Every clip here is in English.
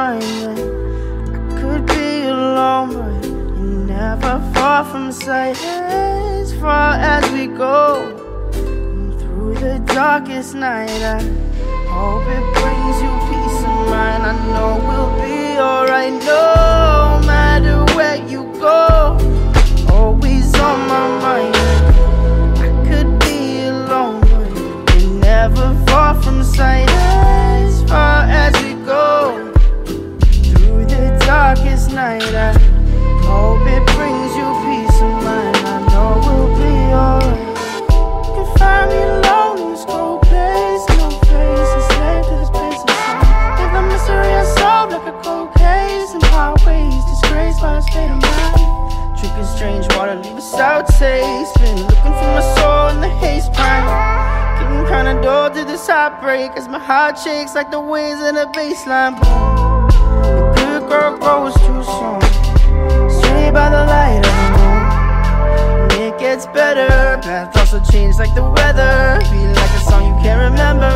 mind that I could be alone, but you're never far from sight. As far as we go, through the darkest night, I hope it brings you peace of mind. I know we'll be alright, no matter where you go. Always on my mind. I could be alone, but you're never far from sight. As far as we go, through the darkest night, I hope it brings you peace of mind. I know we'll be alright. You can find me alone in this cold place, no face, a slave to this place inside. Live a mystery unsolved like a cold case, and highways disgraced by a state of mind. Drinking strange water, leave a sour taste. Been looking for my soul in the haze pine. Getting kinda dull to this heartbreak as my heart shakes like the waves in a baseline. The good girl grows too soon, straight by the light of the moon. And it gets better, path also change like the weather. Feel like a song you can't remember.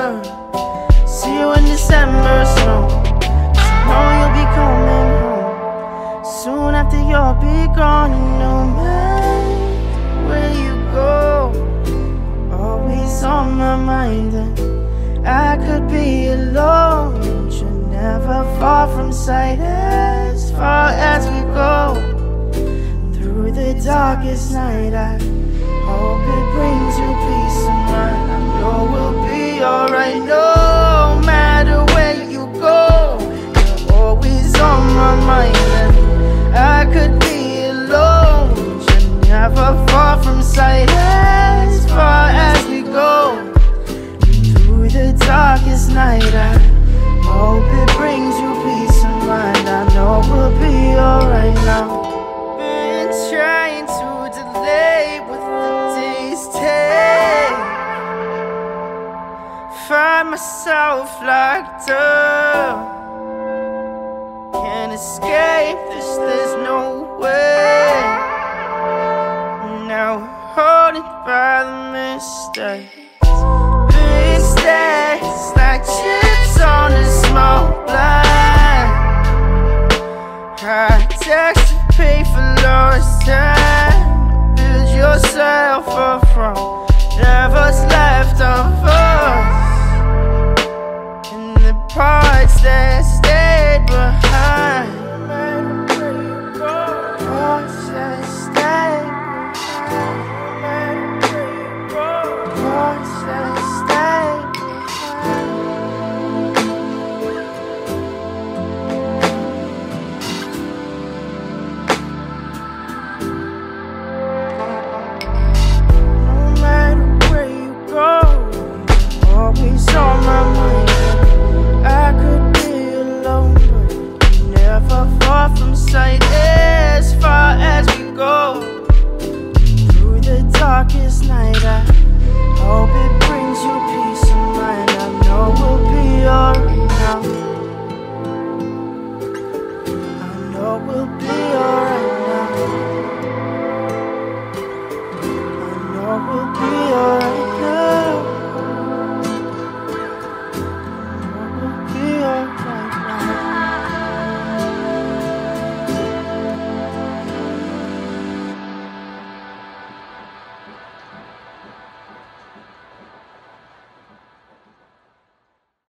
See you in December snow, 'cause I know you'll be coming home soon after you'll be gone. And no matter where you go, always on my mind. And I could be alone, but you're never far from sight. As far as we go, through the darkest night, I hope it brings you peace of mind. I know we'll be alright, no matter where you go. You're always on my mind. And I could be alone, but you're never far from sight. As far as we go, through the darkest night, I hope it brings you peace of mind. I know we'll be alright now. Been trying to delay what the days take. Find myself locked up, can't escape this, there's no way. Now holding by the mistake.